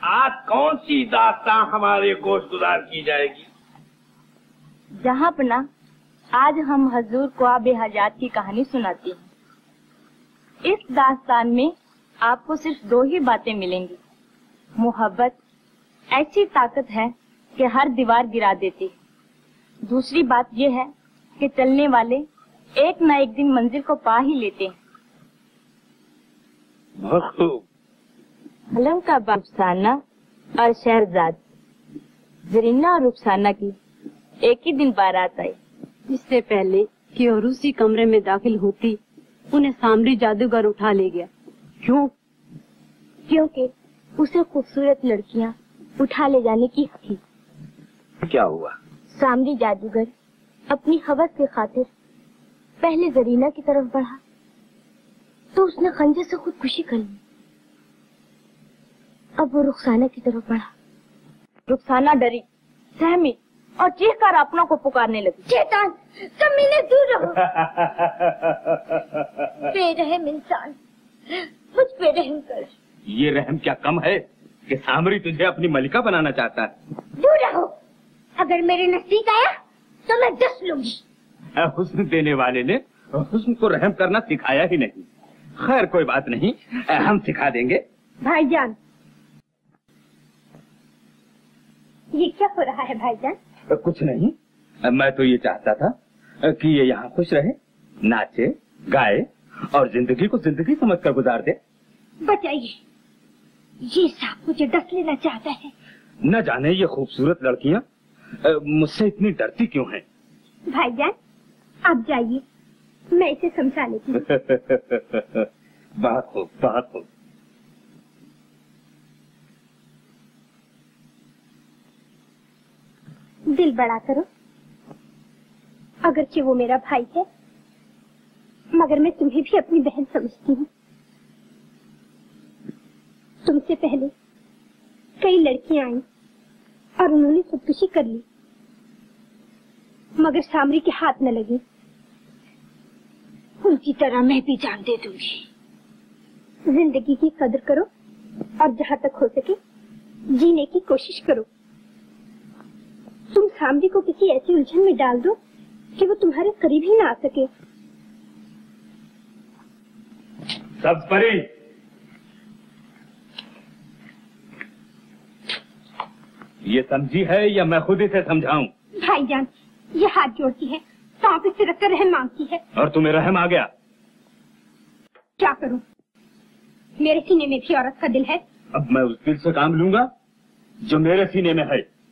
आज कौन सी दास्तां हमारे गोश्तगुजार की जाएगी? जहाँ पना आज हम हजूर को आबे हयात की कहानी सुनाती हैं। इस दास्तान में आपको सिर्फ 2 ही बातें मिलेंगी। मोहब्बत ऐसी ताकत है कि हर दीवार गिरा देती है। दूसरी बात यह है कि चलने वाले एक न एक दिन मंजिल को पा ही लेते हैं। बहुत खूब। अलम का रुखसाना और शहरजाद, जरीना और रुखसाना की एक ही दिन बारात आई। इससे पहले कि और उसी कमरे में दाखिल होती, उन्हें सामरी जादूगर उठा ले गया। क्यों? क्योंकि उसे खूबसूरत लड़कियां उठा ले जाने की थी। क्या हुआ? सामरी जादूगर अपनी हवस की खातिर पहले जरीना की तरफ बढ़ा तो उसने खंजर से खुदकुशी कर ली। अब वो रुखसाना की तरफ बढ़ा। रुखसाना डरी, सहमी और चीख कर अपनों को पुकारने लगी। शैतान, कमीने दूर रहो। बेरहम इंसान, मुझ पे रहम कर। ये रहम क्या कम है कि सामरी तुझे अपनी मलिका बनाना चाहता है? दूर रहो। अगर मेरे नजदीक आया तो मैं 10 लूंगी। हुस्न देने वाले ने हुस्न को रहम करना सिखाया ही नहीं। खैर कोई बात नहीं, हम सिखा देंगे। भाईजान, ये क्या हो रहा है भाईजान? कुछ नहीं, मैं तो ये चाहता था कि ये यहाँ खुश रहे, नाचे गाए और जिंदगी को जिंदगी समझकर गुजार दे। बताइए, ये सांप मुझे डस लेना चाहता है। न जाने ये खूबसूरत लड़कियाँ मुझसे इतनी डरती क्यों हैं? भाईजान, आप जाइए, मैं इसे समझा लेती हूँ। बहुत खूब, बहुत खूब। दिल बड़ा करो। अगरचे वो मेरा भाई है, मगर मैं तुम्हें भी अपनी बहन समझती हूँ। तुमसे पहले कई लड़कियां आई और उन्होंने खुदकुशी कर ली, मगर सामरी के हाथ न लगी। उनकी तरह मैं भी जान दे दूंगी। जिंदगी की कदर करो और जहाँ तक हो सके जीने की कोशिश करो। तुम सामरी को किसी ऐसी उलझन में डाल दो कि वो तुम्हारे करीब ही ना आ सके। सब्ज परी, ये समझी है या मैं खुद इसे समझाऊं? भाईजान, ये हाथ जोड़ती है, पांव पे सिर रखकर रहम मांगती है। और तुम्हें रहम आ गया? क्या करूं? मेरे सीने में भी औरत का दिल है। अब मैं उस दिल से काम लूंगा जो मेरे सीने में है।